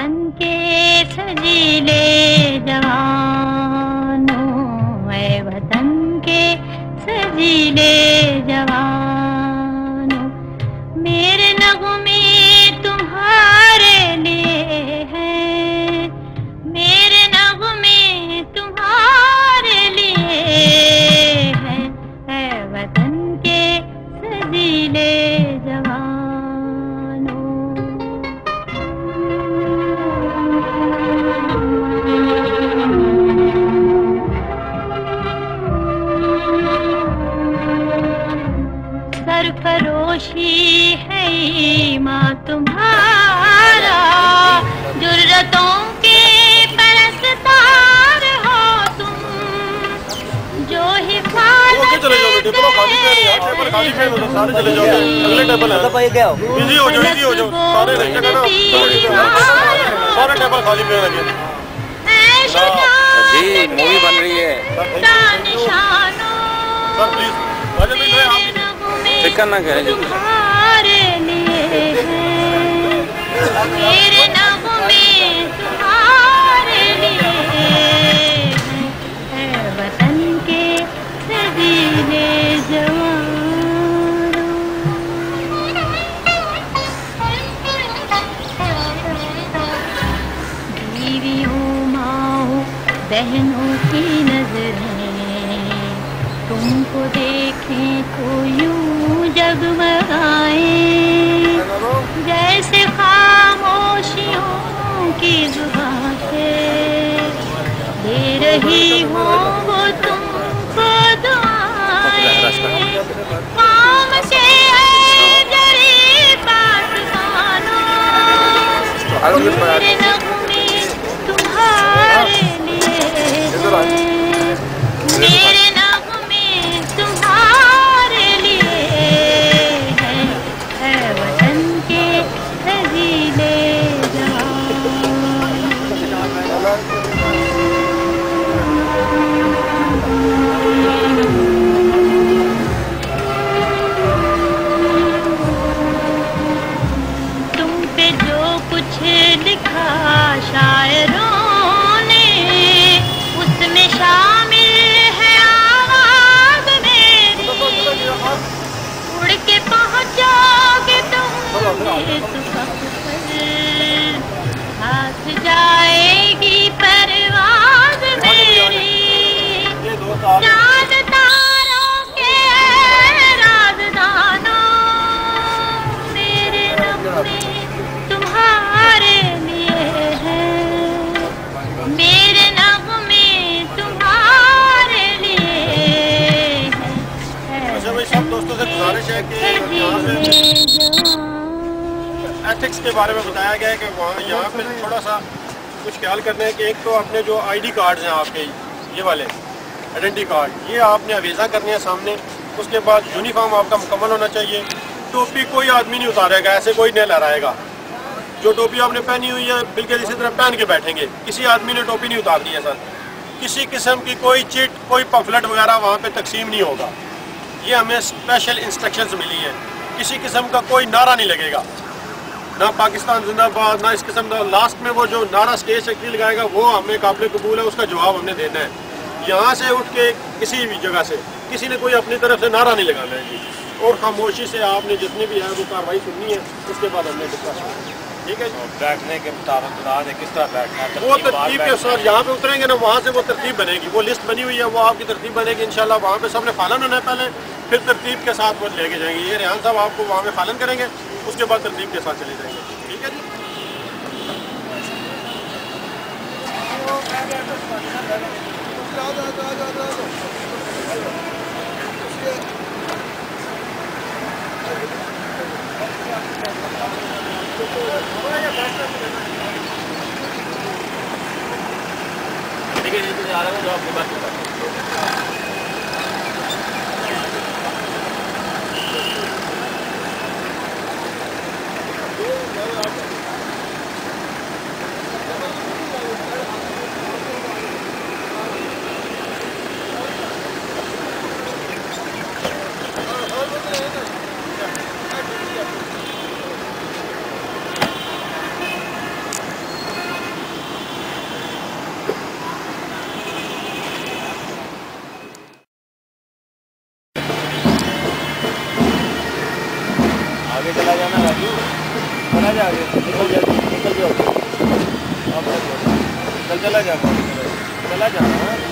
वतन के सजीले जवानों, ऐ वतन के सजीले जवानों, मेरे नगमे तुम्हारे लिए हैं, मेरे नगमे तुम्हारे लिए हैं, ऐ वतन के सजीले जवानों। सरफरोशी है ईमान तुम्हारा, जुर्रतों के परस्तार हो तुम, जो हिफाजत चले जाओ टेबल खाली पे नहीं, टेबल खाली पे तो सारे चले जाओ, अगले टेबल है तो क्या हो, इजी हो जाओ सारे नहीं जगह ना, सारे टेबल खाली पे लगे जी। मूवी बन रही है सर, प्लीज राजा भाई आप फिक्र ना करें। तुम्हारे लिए हैं, मेरे नगमे तुम्हारे लिए हैं, है वतन के सजीले जवानों। बीवियों माओ बहनों की नजरें तुमको देखें तो यूं जगमगाए, जैसे खामोशियों की जुबान से दे रही हो वो तुमको दुआएं। काम के जरी पासवानों, मेरे नगमे तुम्हारे लिए हैं, मेरे शायरों ने उसमें शामिल है आवाज़ मेरी, उड़ के पहुँचोगे तुम मेरे सुबह पर, हाथ जाएगी परवाज़ मेरी, चाँद तारों के राज़दानों, मेरे नगमे तुम्हारे मेरे नगमे तुम्हारे लिए हैं। अच्छा भाई, सब दोस्तों से गुजारिश है कि एथिक्स के बारे में बताया गया है कि वहाँ यहाँ पे थोड़ा सा कुछ ख्याल करना है कि एक तो अपने जो आईडी कार्ड्स हैं आपके ये वाले आइडेंटिटी कार्ड, ये आपने अवेजा करने हैं सामने। उसके बाद यूनिफॉर्म आपका मुकम्मल होना चाहिए। टोपी कोई आदमी नहीं उतारेगा, ऐसे कोई नहीं लहराएगा। जो टोपी आपने पहनी हुई है बिल्कुल इसी तरह पहन के बैठेंगे। किसी आदमी ने टोपी नहीं उतारनी है सर। किसी किस्म की कोई चिट, कोई पम्फलेट वगैरह वहाँ पे तकसीम नहीं होगा। ये हमें स्पेशल इंस्ट्रक्शंस मिली हैं। किसी किस्म का कोई नारा नहीं लगेगा, ना पाकिस्तान जिंदाबाद, ना इस किस्म का। लास्ट में वो जो नारा स्टेज सेक्रेटरी लगाएगा वो हमें काबिल कबूल है, उसका जवाब हमने देना है। यहाँ से उठ के किसी भी जगह से किसी ने कोई अपनी तरफ से नारा नहीं लगाना है जी। और खामोशी से आपने जितनी भी है वो कार्रवाई सुननी है, उसके बाद हमने डिस्कस करना है। ठीक है। बैठने के मुताबिक बता दें किस तरह बैठना है। वो तरतीब के साथ यहाँ पे उतरेंगे ना, वहाँ से वो तरतीब बनेगी, वो लिस्ट बनी हुई है, वो आपकी तरतीब बनेगी इंशाल्लाह। वहाँ पे सबने फालन होना है पहले, फिर तरतीब के साथ वो लेके जाएंगे। ये रेहान साहब आपको वहाँ पे फालन करेंगे, उसके बाद तरतीब के साथ चले जाएंगे। ठीक है जी। देखिए आ रहा हूँ जो आपकी बात बता। आगे निकल जाओ आप चल चला जा